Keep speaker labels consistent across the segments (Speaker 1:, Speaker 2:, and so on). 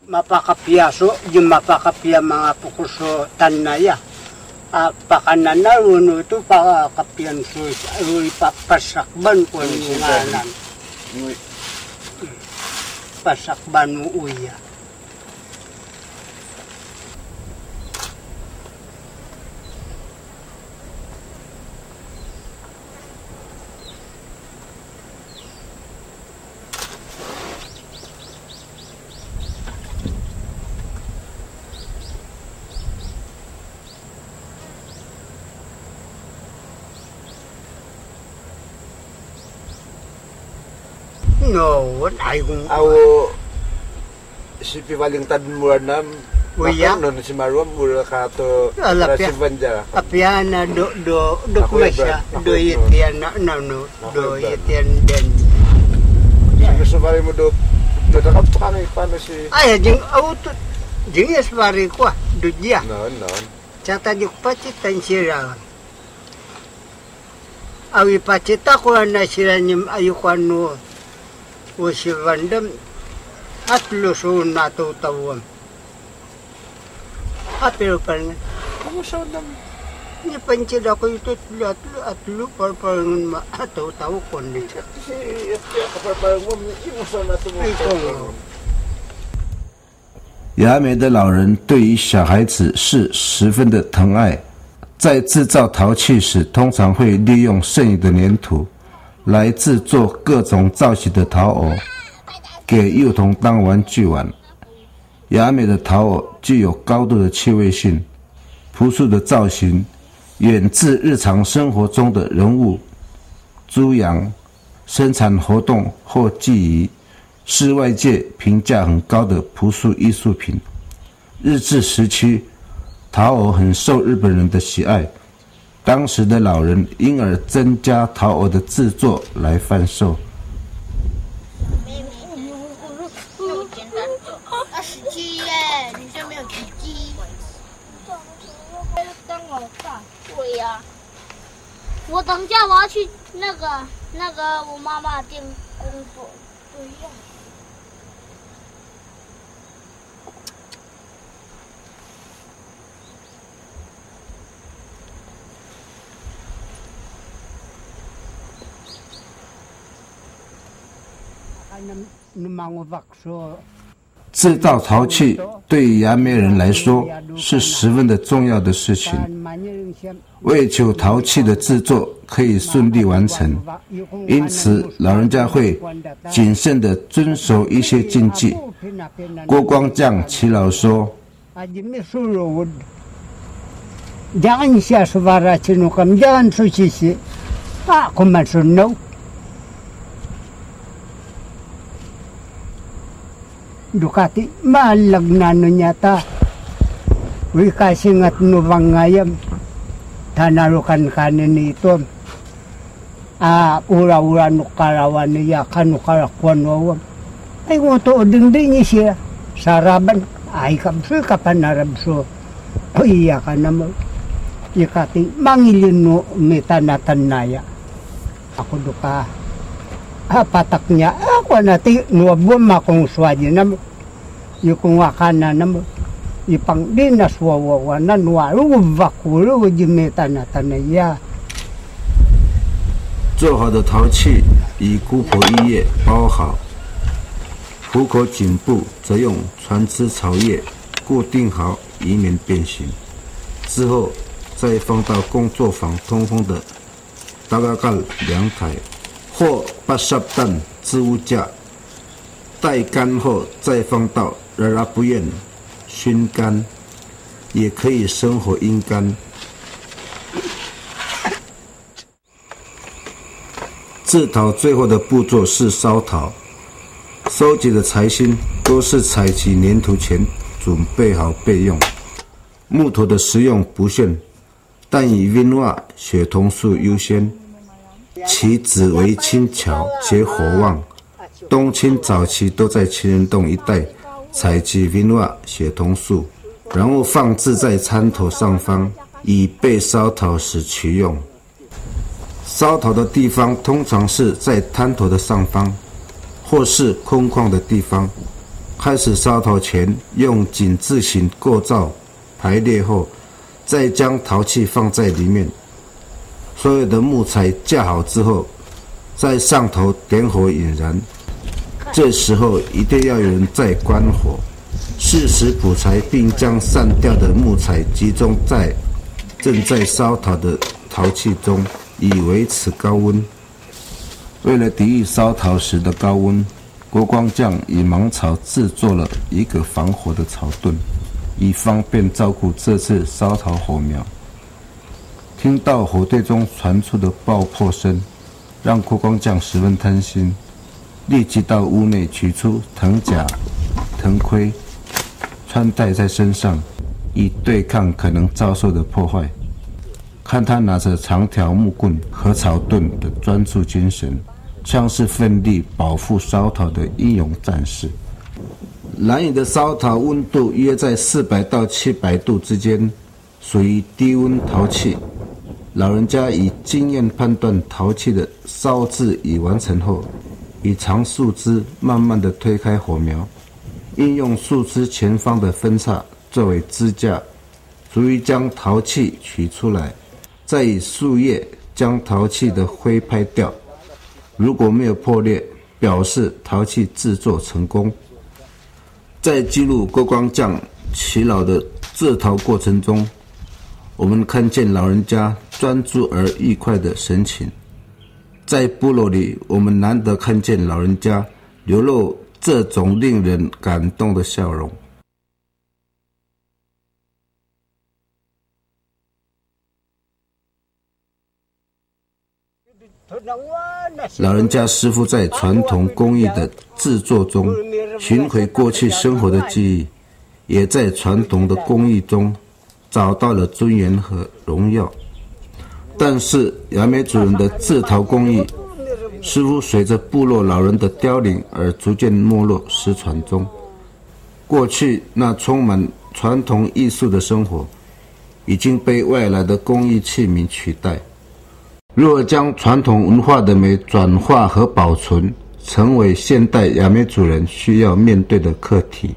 Speaker 1: mapakapiyaso, yung mapakapiya mga pukuso tanaya. Pakanan uno ito pakakapiyan so ipapasakban ko ang ngalan. Pasakban mo uya. No, ay kung
Speaker 2: awo si piwaling tadmuran nam
Speaker 1: uya
Speaker 2: non si Marwam mula ka to si Banja
Speaker 1: apiana do kumasya do itian no do itian den
Speaker 2: gusto pa rin mo do nakapakang paano si
Speaker 1: ay jing auto jing yes pare ko do dia
Speaker 2: no
Speaker 1: chata juk pacitan sira awi pacita ko na sira nyim ayukan no si Vandam at lusun na tutawam. Pero parang,
Speaker 2: ako sa Vandam?
Speaker 1: Nipansin ako ito at lupar parang matutaw ko nito.
Speaker 2: Kasi parang mo, mo sa natumutok.
Speaker 3: 雅美的老人对于小孩子是十分的疼爱，在制造陶器时，通常会利用剩余的粘土来制作各种造型的陶偶，给幼童当玩具玩。雅美的陶偶具有高度的趣味性，朴素的造型远自日常生活中的人物、猪羊、生产活动或祭仪，是外界评价很高的朴素艺术品。日治时期，陶偶很受日本人的喜爱。当时的老人因而增加陶偶的制作来贩售。
Speaker 4: 27耶，女生没有体积。当老大。对呀。我等下我要去那个我妈妈店工作。对呀。
Speaker 3: 制造陶器对于雅美人来说是十分的重要的事情，为求陶器的制作可以顺利完成，因此老人家会谨慎地遵守一些禁忌。郭光将耆老说
Speaker 1: ：“Jangan siya suara cinukam, jangan suci aku masunod. Dukati malag na no nyata. Uy kasingat no bangayam. Tanarukan kanin ito. Ura-ura no karawan niya kanukarakuan wawam. Ay ngoto ding siya. Saraban. Ay kapso kapanarabso. O iya ka naman. Ikati mangilin no metanatanaya. Ako duka. Patak niya, ako nati nuwabum akong swaji na yung wakana na ipang dinaswawawa na nuwarubakuru jimeta na tanaya。
Speaker 3: 做好的陶器以姑婆衣叶包好，壶口颈部则用船枝草叶固定好，以免变形。之后再放到工作坊通风的大概阳台。或80担置物架，待干后再放到热辣不厌熏干，也可以生火阴干。制陶最后的步骤是烧陶，收集的柴薪都是采集粘土前准备好备用。木头的使用不限，但以温瓦雪桐树优先。其籽为轻巧且火旺，东清早期都在情人洞一带采集温瓦雪桐树，然后放置在餐头上方，以备烧陶时取用。烧陶的地方通常是在滩头的上方，或是空旷的地方， 开始烧陶前，用井字形构造排列后，再将陶器放在里面。所有的木材架好之后，在上头点火引燃。这时候一定要有人再关火，适时补柴，并将散掉的木材集中在正在烧陶的陶器中，以维持高温。为了抵御烧陶时的高温，郭光将以芒草制作了一个防火的草盾，以方便照顾这次烧陶火苗。听到火堆中传出的爆破声，让郭光将十分贪心，立即到屋内取出藤甲、藤盔，穿戴在身上，以对抗可能遭受的破坏。看他拿着长条木棍和草盾的专注精神，像是奋力保护烧陶的英勇战士。蓝屿的烧陶温度约在400到700度之间，属于低温陶器。老人家以经验判断陶器的烧制已完成后，以长树枝慢慢地推开火苗，应用树枝前方的分叉作为支架，逐一将陶器取出来，再以树叶将陶器的灰拍掉。如果没有破裂，表示陶器制作成功。在记录郭光将祈老的制陶过程中，我们看见老人家专注而愉快的神情。在部落里，我们难得看见老人家流露这种令人感动的笑容。老人家师傅在传统工艺的制作中寻回过去生活的记忆，也在传统的工艺中找到了尊严和荣耀。但是雅美族人的制陶工艺似乎随着部落老人的凋零而逐渐没落失传中。过去那充满传统艺术的生活已经被外来的工艺器皿取代。如何将传统文化的美转化和保存，成为现代雅美族人需要面对的课题。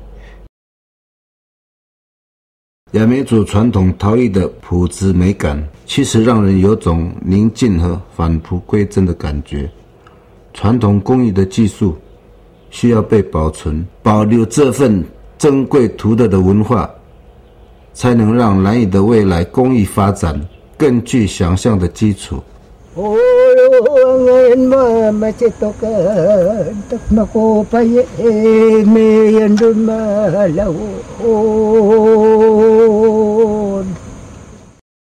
Speaker 3: 雅美族传统陶艺的朴质美感，其实让人有种宁静和返璞归真的感觉。传统工艺的技术需要被保存，保留这份珍贵独特的文化，才能让兰屿的未来工艺发展更具想象的基础。
Speaker 1: ngayon mamachitokan tak makopaye me yandun malaw